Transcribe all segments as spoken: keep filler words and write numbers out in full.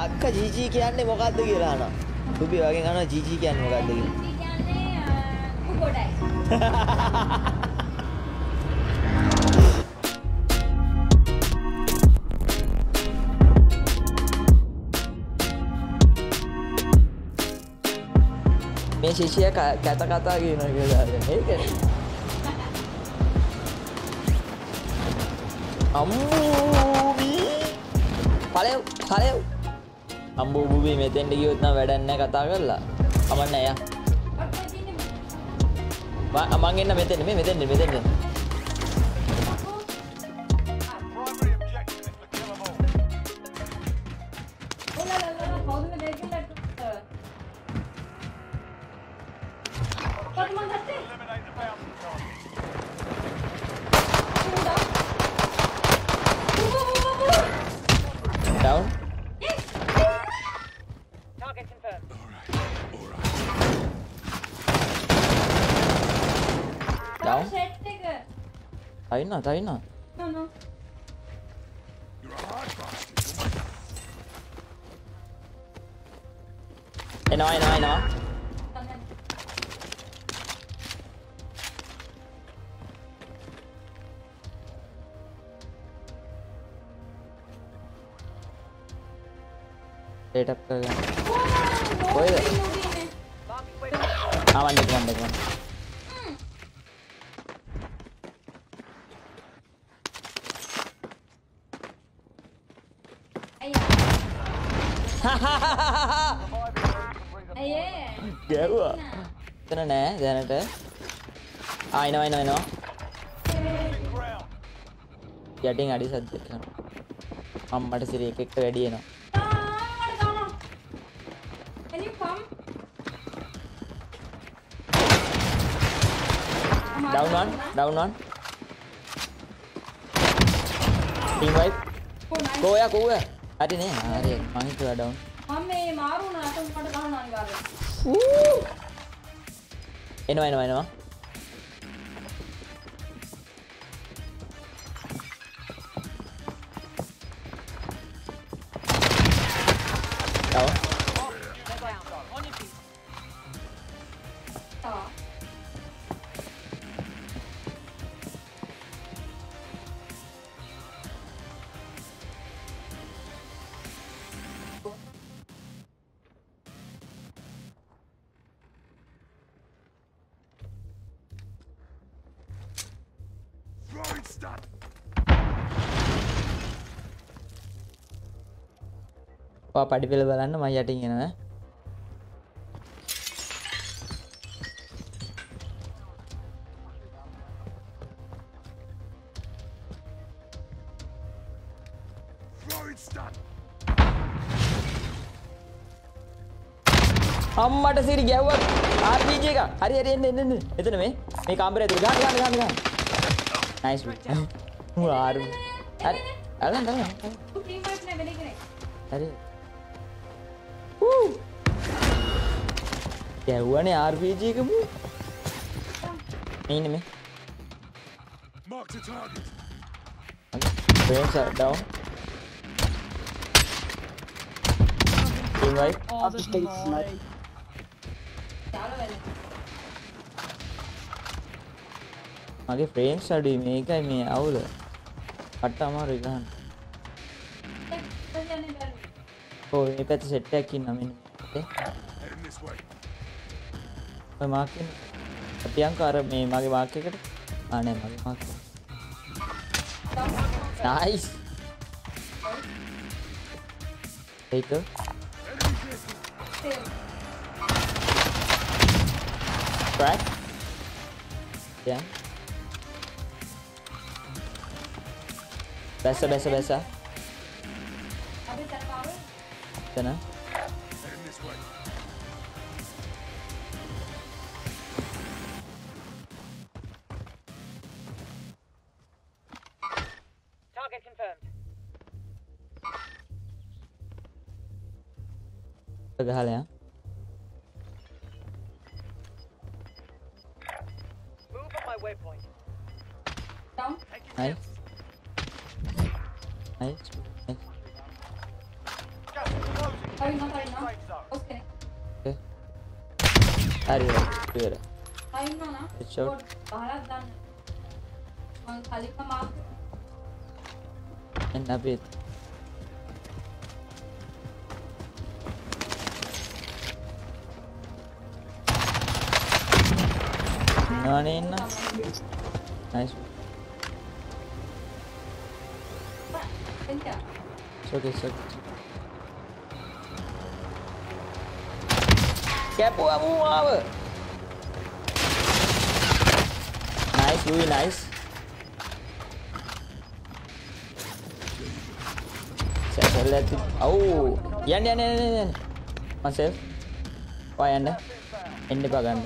අක්කා ජීජී කියන්නේ මොකද්ද කියලා අහනවා. සුබි වගේ අහනවා ජීජී කියන්නේ මොකද්ද කියලා. ජීජී කියන්නේ කුකොඩයි. මේ ශිෂිය කැත කතා කියනවා කියලා මේකනේ. අම්මූබි පළයෝ පළයෝ අම්බූබි මෙතෙන්ට ගියොත් නම් වැඩක් නැහැ කතා කරලා කමන්නේ යා මං එන්න මෙතෙන් මේ මෙතෙන් මෙතෙන් Taina, Taina. No, no. I know, I know, I know. Set up कर गया. कोई है? हाँ वन देख वन देख वन. ගැව්වා. එතන නෑ දැනට. ආ එනවා එනවා එනවා. යටින් අඩි සද්දයක් කරනවා. අම්මට සිරි එක එක වැඩි එනවා. Can you come? Down one, down one. Team wipe. Go ya, go ya. Hari nih, hari mangin tuh down. Amme maru na tuh pada gahana anggar. Uh. Eno eno eno. Down. Wah, padi pil බලන්න මම යටින් එනවා. අම්මට සිරි ගැව්වා R P G එක. හරි හරි එන්න එන්න එන්න. එතන මේ මේ කාමරේ ඇතුළේ ගහන්න ගහන්න ගහන්න ගහන්න. Nice bit. මු ආර්. හරි. අල්ලන්න අල්ලන්න. ටීම් වයිස් නේ වෙලේ කරේ. හරි. ගැව්වනේ ආර් පී ජී එක මු. මේ ඉන්නේ මේ. Mark the target. Frames are down. Team right. Off the stage snipe. මගේ frames අඩුයි මේකයි මේ අවුල. අට අමාරුයි ගන්න. ඔව් මේ පැත්තේ සෙට් එකක් ඉන්නවා මෙන්න. ඔය මාක් එක. අපියන්ක අර මේ මගේ මාක් එකට ආ නෑ මගේ මාක්. නයිස්. ඒක. Crack. Yeah. Biasa, biasa, biasa. Sana. Target confirmed. Gahal ya. Move on my waypoint. Down. Nice. Nice. Nice. Gas is closing. Tahu no, tahu no. Okay. Okay. Hari hari. Tahu no na. It's out. Baharat dan. Mang kali ka maaf. And a bit. No, no, no. Nice. Thank you. It's okay, it's okay. Kepo kamu apa? Nice, really nice. Saya lihat. Oh, yan yan yan yan. Masih. Wah yan dah. Ini bagan.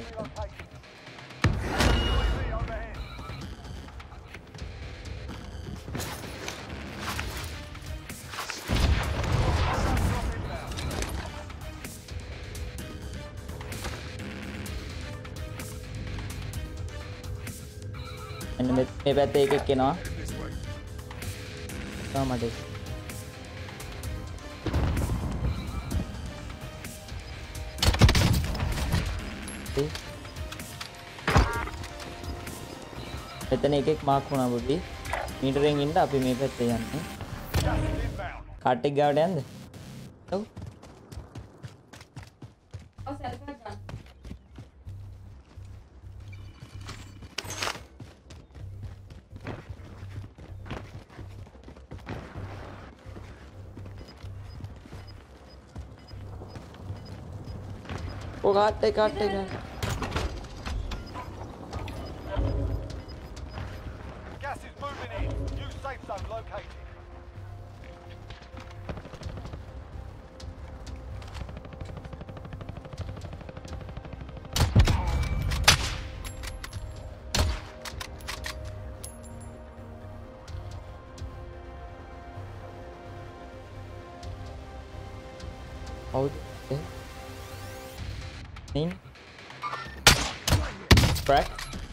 Ini me me පැත්තේ එකෙක් එනවා. තමයි. මෙතන එකෙක් mark වුණා බුද්ධි. මීටරෙන් ඉන්න අපි මේ පැත්තේ යන්නේ. කාට් එක ගාවට යන්නද? ඔව්. Oh, selfie dan. Oh, කාට් එක කාට් එක. Gas is moving in. New safe zone located. Out. Okay. In. Crack.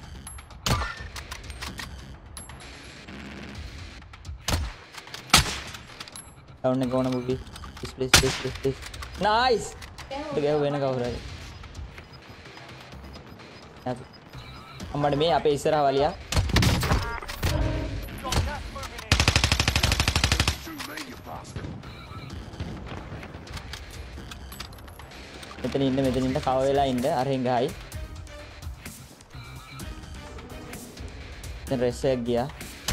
Down and go on a movie. Please, please, please, please, please. Nice! Okay, we're gonna go right. අම්මඩ මේ අපේ ඉස්සරහ වලියා. මෙතන ඉන්න මෙතන ඉන්න කව වෙලා ඉන්න අරහෙන් ගහයි. දැන් රෙස් එක ගියා.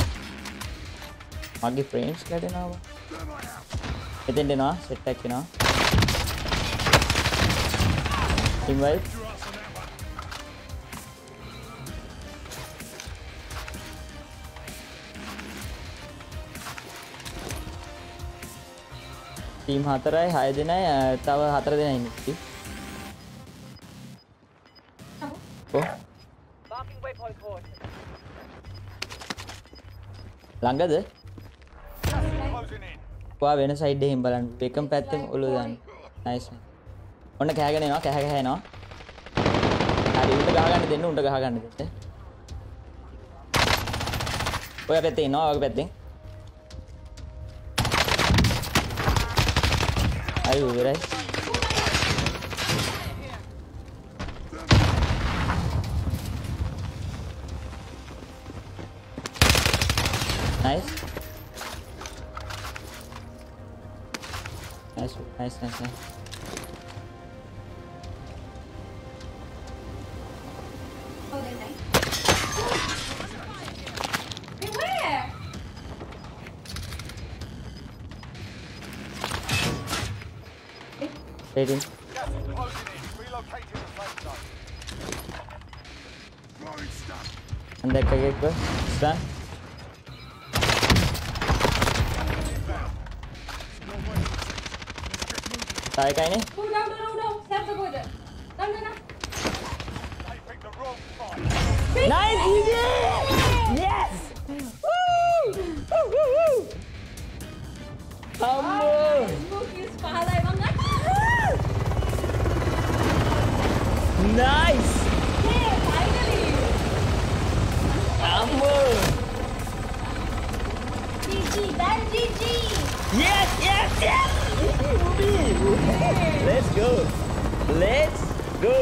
මගේ ෆ්‍රේම්ස් කැඩෙනවා. මෙතෙන් දෙනවා සෙට් එකක් වෙනවා. ඉන්වයිට්. ටීම් හතරයි හය දෙනයි තව හතර දෙනයි ඉන්නේ. Oh. Marking waypoint coordinates. ළඟද? Closing in. ඔයා වෙන සයිඩ් එකෙන් බලන්න. එකම පැත්තෙන් ඔලුව දාන්න. නයිස්. ඔන්න කෑගෙන එනවා. කෑ කෑ එනවා. හරි උන්ට ගහ ගන්න දෙන්න. උන්ට ගහ ගන්න දෙන්න. ඔයා පැත්තේ ඉන්නවා. ඔයාගේ පැත්තෙන්. අය උරයි. Nice. Nice, nice, nice, nice. Oh, they're nice. Hey, where? Waiting. Gas is closing in. Relocating the safe zone. And that guy go. Stun. Tayo kayo ni. Go down, down, down, down. Set the border. Down, down, down. They picked the wrong fight. Nice! Yes! Woo! Woo, woo, woo! Ambo! Bukis pahalay banget. Nice! Yeah, finally. Ambo! G G, dan G G. Yes, yes, yes! Ubi! Let's go. Let's go.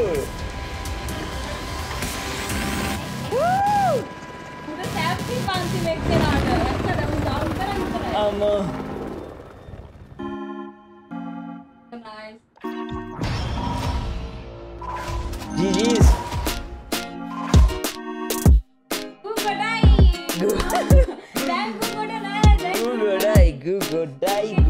Woo! Udah safety pansi make ada. Ada down kan antara. Amo. Nice. G G's. Gugodai. Dan gugodai. Gugodai, gugodai.